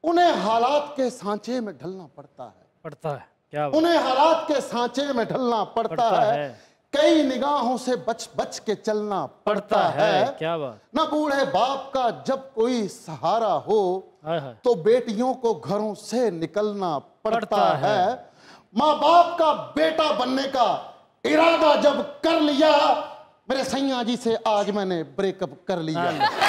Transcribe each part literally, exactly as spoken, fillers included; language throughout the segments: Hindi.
उन्हें हालात के सांचे में ढलना पड़ता है पड़ता है क्या बात? उन्हें हालात के सांचे में ढलना पड़ता, पड़ता है, है। कई निगाहों से बच बच के चलना पड़ता, पड़ता है।, है क्या बात? न बूढ़े बाप का जब कोई सहारा हो तो बेटियों को घरों से निकलना पड़ता, पड़ता है, है। माँ बाप का बेटा बनने का इरादा जब कर लिया, मेरे सैया जी से आज मैंने ब्रेकअप कर लिया।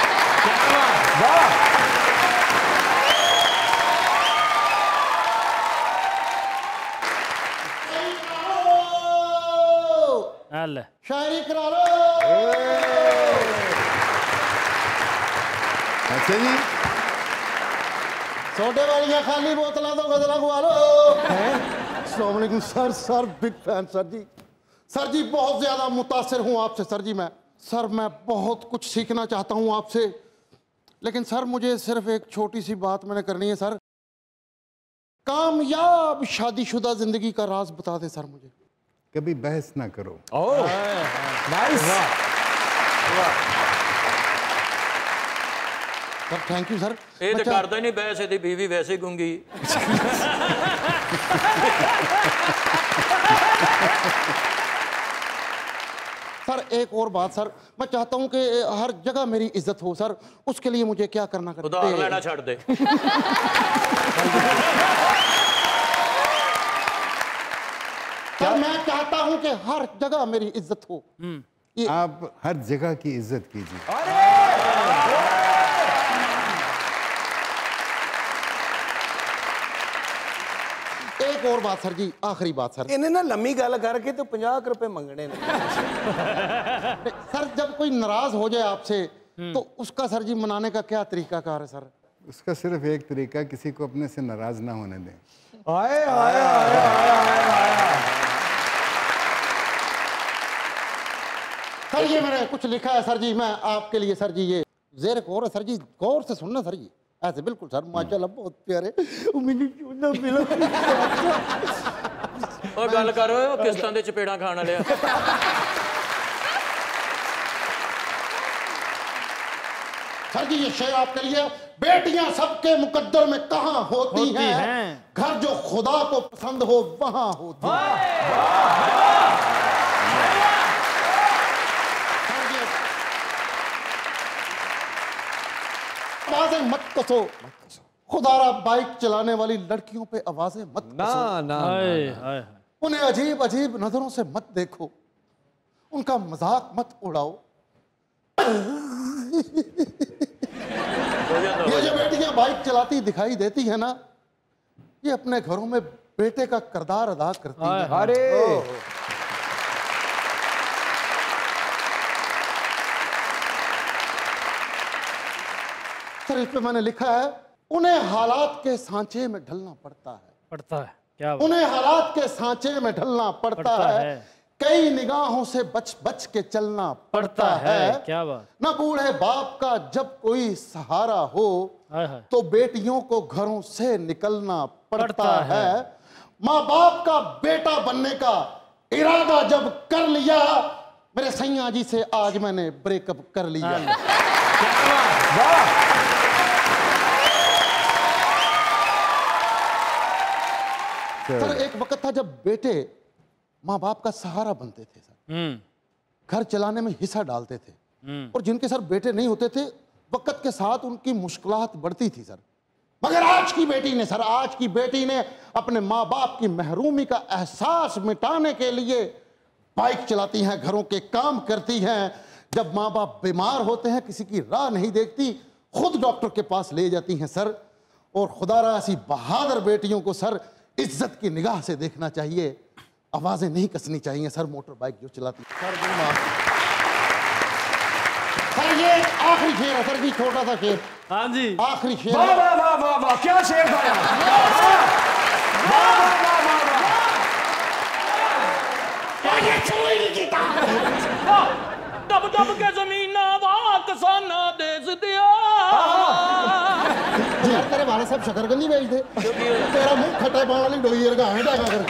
शायरी करा लो। अच्छा जी, सोडे वाली खाली बोतला तो गजला गुआ लो। अस्सलाम वालेकुम sir. Sir big fan sir ji. Sir ji बहुत ज्यादा मुतासिर हूँ आपसे सर जी। मैं सर मैं बहुत कुछ सीखना चाहता हूँ आपसे, लेकिन सर मुझे सिर्फ एक छोटी सी बात मैंने करनी है सर। कामयाब शादीशुदा जिंदगी का राज बता दे सर मुझे। कभी बहस ना करो। Oh nice. Sir thank you sir. ये तो करता ही नहीं बहस, यदि बीवी वैसे गूंगी। सर एक और बात सर, मैं चाहता हूं कि हर जगह मेरी इज्जत हो सर, उसके लिए मुझे क्या करना करना उधार लेना छोड़ दे। सर मैं चाहता हूं कि हर जगह मेरी इज्जत हो। आप हर जगह की इज्जत कीजिए। एक और बात सर जी, आखिरी बात सर। इन्हें ना लम्मी गल करके तो पचास रुपए मंगने ने। सर जब कोई नाराज हो जाए आपसे तो उसका सर जी मनाने का क्या तरीका कार है सर? उसका सिर्फ एक तरीका, किसी को अपने से नाराज ना होने दें। आए आए आए आए। सर ये मैंने कुछ लिखा है सर जी, मैं आपके लिए सर जी, ये ज़ेर गौर है सर जी, गौर से सुनना सर जी, ऐसे बिल्कुल सर। माशाल्लाह बहुत प्यारे। और गल करो किस्तां दे चपेड़ा खाण वाले। सर जी ये शेर आपके लिए। बेटियां सबके मुकद्दर में कहां होती, होती हैं, हैं। घर जो खुदा को पसंद हो वहां होती है। आवाजें मत कसो, खुदारा बाइक चलाने वाली लड़कियों पे आवाजें मत ना, कसो। ना, आए, ना, आए। उन्हें अजीब अजीब नजरों से मत देखो, उनका मजाक मत उड़ाओ। ये जो बेटियां बाइक चलाती दिखाई देती है ना, ये अपने घरों में बेटे का किरदार अदा करती हैं। अरे सर इस पे मैंने लिखा है, उन्हें हालात के सांचे में ढलना पड़ता है पड़ता है क्या? उन्हें हालात के सांचे में ढलना पड़ता, पड़ता है, है। कई निगाहों से बच बच के चलना पड़ता, पड़ता है, है। क्या बात? न बूढ़े बाप का जब कोई सहारा हो तो बेटियों को घरों से निकलना पड़ता, पड़ता है, है। माँ बाप का बेटा बनने का इरादा जब कर लिया, मेरे सैया जी से आज मैंने ब्रेकअप कर लिया। सर एक वक्त था जब बेटे माँ बाप का सहारा बनते थे सर, घर चलाने में हिस्सा डालते थे, और जिनके सर बेटे नहीं होते थे वक्त के साथ उनकी मुश्किलात बढ़ती थी सर। मगर आज की बेटी ने सर आज की बेटी ने अपने माँ बाप की महरूमी का एहसास मिटाने के लिए बाइक चलाती हैं, घरों के काम करती हैं। जब माँ बाप बीमार होते हैं किसी की राह नहीं देखती, खुद डॉक्टर के पास ले जाती हैं सर। और खुदारा ऐसी बहादुर बेटियों को सर इज्जत की निगाह से देखना चाहिए, आवाजें नहीं कसनी चाहिए सर मोटर बाइक जो चलाती सर। सर ये आखिरी शेर है सर जी, छोटा सा शेर। हाँ जी आखिरी शेर। वाह वाह वाह वाह वाह, क्या शेर था यार। दब दब के जमीन किसाना देश दिया। यार तेरे वाले साहब शकरकंदी बेच दे, तेरा मुंह खट्टे पाने वाली डोई वर्गा है डाका कर।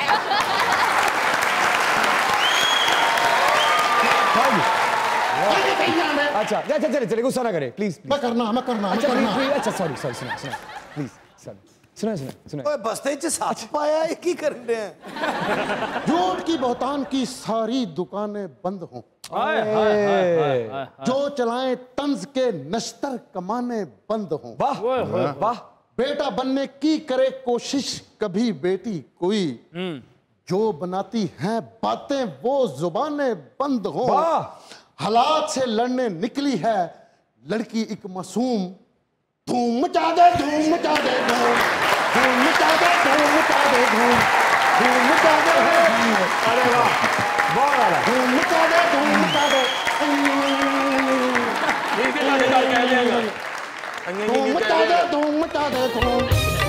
अच्छा अच्छा चले चले, गुस्सा ना करे प्लीज। मैं करना मैं करना अच्छा मैं करना। प्लीज, अच्छा सॉरी सॉरी सुना सुना प्लीज सुनो सुनो सुनो ओए बस्ते च सच पाया है की कर रहे हैं झूठ की बहुतान की सारी दुकानें बंद हों, हाय हाय हाय हाय हाय जो चलाएं तंज के नश्तर कमाने बंद हों, वाह वाह बेटा बनने की करे कोशिश कभी बेटी कोई, जो बनाती हैं बातें वो जुबानें बंद हों, हालात से लड़ने निकली है लड़की एक मासूम, धूम मचा दे धूम मचा दे धूम धूम मचा दे धूम मचा दे धूम धूम मचा दे अरे वाह बहुत वाला धूम मचा दे धूम मचा दे ठीक है लाने का कह देगा धूम मचा दे धूम मचा दे धूम।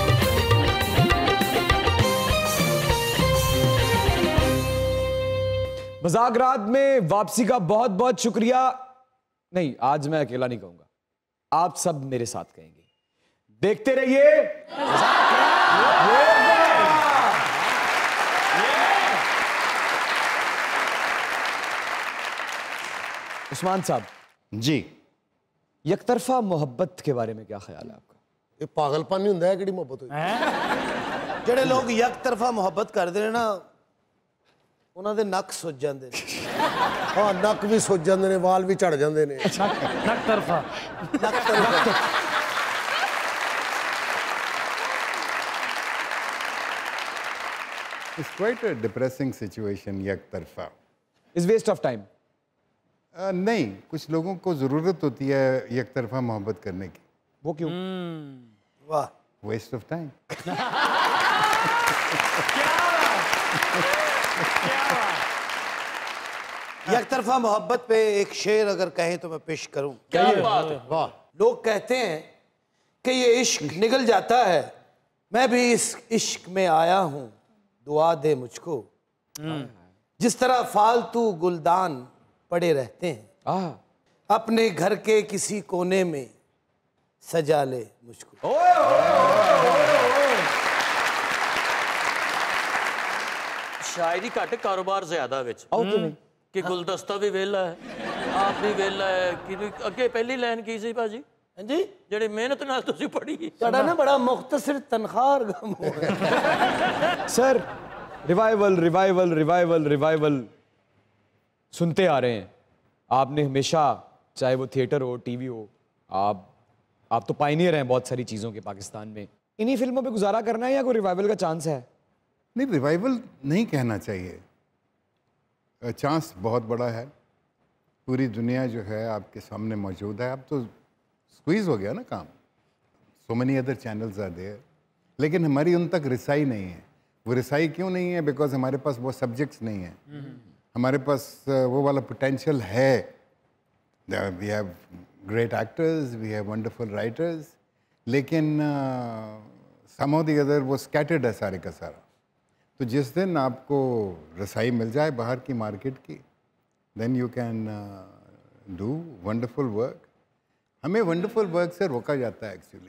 मजाक रात में वापसी का बहुत बहुत शुक्रिया। नहीं, आज मैं अकेला नहीं कहूंगा, आप सब मेरे साथ कहेंगे। देखते रहिए उस्मान साहब जी, यकतरफा मोहब्बत के बारे में क्या ख्याल है आपका? ਇਹ ਪਾਗਲਪਨ ਨਹੀਂ ਹੁੰਦਾ ਹੈ ਕਿਹੜੀ ਮੁਹੱਬਤ ਹੋਈ ਜਿਹੜੇ ਲੋਕ ਇੱਕ ਤਰਫਾ ਮੁਹੱਬਤ ਕਰਦੇ ਨੇ ਨਾ ਉਹਨਾਂ ਦੇ ਨੱਕ ਸੁੱਜ ਜਾਂਦੇ ਨੇ ਹਾਂ ਨੱਕ ਵੀ ਸੁੱਜ ਜਾਂਦੇ ਨੇ ਵਾਲ ਵੀ ਝੜ ਜਾਂਦੇ ਨੇ नक तरफा ਨੱਕ ਤਰਫਾ It's quite a depressing situation, एक तरफा। Is waste of time. Uh, नहीं, कुछ लोगों को ज़रूरत होती है एक तरफा मोहब्बत करने की। वो क्यों? वाह वेस्ट ऑफ टाइम। एक तरफा मोहब्बत पे एक शेर अगर कहें तो मैं पेश करूं। क्या बात है ਵਾਹ लोग कहते हैं कि ये इश्क निगल जाता है, मैं भी इस इश्क में आया हूं, दुआ दे मुझको। जिस तरह फालतू गुलदान पड़े रहते हैं, आ, अपने घर के किसी कोने में सजा ले मुझको। शायरी घट कारोबार ज्यादा विच आओ क्यों नहीं? कि गुलदस्ता भी वेला है आप भी वेला है कि अगे पहली लाइन की सी भाजी हाँ जी, ਜਿਹੜੀ ਮਿਹਨਤ ਨਾਲ ਤੁਸੀਂ ਪੜ੍ਹੀ ਤੁਹਾਡਾ ना बड़ा मुख्तसर तनख्वाह गम हो है। Sir revival revival revival revival सुनते आ रहे हैं आपने हमेशा, चाहे वो थिएटर हो टीवी हो, आप आप तो पायनियर हैं बहुत सारी चीज़ों के पाकिस्तान में। इन्हीं फिल्मों पे गुजारा करना है या कोई रिवाइवल का चांस है? नहीं, रिवाइवल नहीं कहना चाहिए। चांस बहुत बड़ा है, पूरी दुनिया जो है आपके सामने मौजूद है। अब तो स्क्वीज हो गया ना काम, so many other channels are there, लेकिन हमारी उन तक रिसाई नहीं है। वो रिसाई क्यों नहीं है? बिकॉज हमारे पास वो सब्जेक्ट्स नहीं है, हमारे पास वो वाला पोटेंशियल है। We have great actors, we have wonderful writers, लेकिन सम ऑफ द अदर वो स्कैटर्ड है सारे का सारा। तो जिस दिन आपको रसाई मिल जाए बाहर की मार्केट की, then you can do wonderful work. हमें वंडरफुल वर्क से रोका जाता है एक्चुअली।